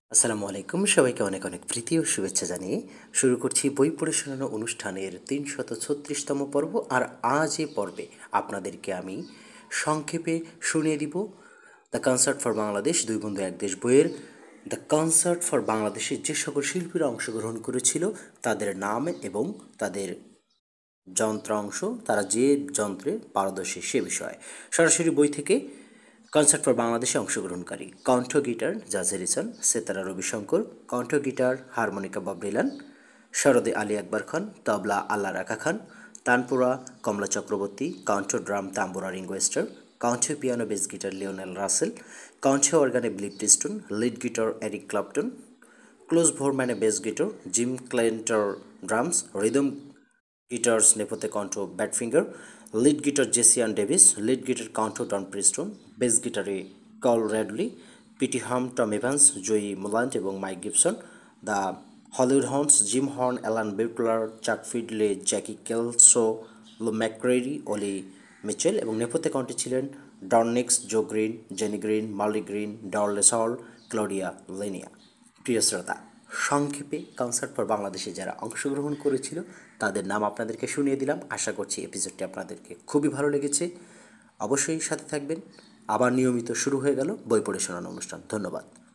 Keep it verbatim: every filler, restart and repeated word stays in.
আসসালামু আলাইকুম, সবাইকে অনেক অনেক প্রীতি ও শুভেচ্ছা জানিয়ে শুরু করছি বই পড়ে শোনানো অনুষ্ঠানের তিনশত ছত্রিশতম পর্ব। আর আজ এ পর্বে আপনাদেরকে আমি সংক্ষেপে শুনিয়ে দিব দ্য কনসার্ট ফর বাংলাদেশ দুই বন্ধু এক দেশ বইয়ের দ্য কনসার্ট ফর বাংলাদেশের যে সকল শিল্পীরা অংশগ্রহণ করেছিল তাদের নাম এবং তাদের যন্ত্রাংশ, তারা যে যন্ত্রে পারদর্শী সে বিষয়ে। সরাসরি বই থেকে। কনসার্ট ফর বাংলাদেশে অংশগ্রহণকারী: কণ্ঠ গিটার জাজ হ্যারিসন, সেতারা রবিশঙ্কর, কণ্ঠ গিটার হারমোনিকা বব ডিলান, সরদে আলী আকবর খান, তবলা আল্লাহ রাখা খান, তানপুরা কমলা চক্রবর্তী, কণ্ঠ ড্রাম তাম্বুরা রিঙ্গো স্টার, কণ্ঠ piano bass guitar Lionel Russell, কণ্ঠ অর্গানে ব্লিপ টিস্টন, lead guitar Eric Clapton, Klaus ভোরম্যানে bass guitar, Jim Keltner drums, rhythm guitars নেপথ্যে কণ্ঠ ব্যাটফিঙ্গার, লিড গিটার জেসিয়ান ডেভিস, লিড গিটার কণ্ঠ ডন প্রিস্টন, বেস গিটারে Carl Radle, Pete Ham, Tom Evans, Joey Molland এবং mic Gibson. The Hollywood Horns: Jim Horn, Allan Beutler, Chuck Findley, Jackie কেলসো, low ম্যাকক্রেরি, Oli Mitchell এবং নেপথ্যে কণ্ঠে ছিলেন Don Nix, Jo Green, Jenny Green, Marlin Green, ডরলে সল, Claudia Lennear. প্রিয় শ্রোতা, সংক্ষেপে কনসার্ট ফর বাংলাদেশে যারা অংশগ্রহণ করেছিল তাদের নাম আপনাদেরকে শুনিয়ে দিলাম। আশা করছি এপিসোডটি আপনাদেরকে খুবই ভালো লেগেছে। অবশ্যই সাথে থাকবেন। আবার নিয়মিত শুরু হয়ে গেল বই পড়ে শোনানো অনুষ্ঠান। ধন্যবাদ।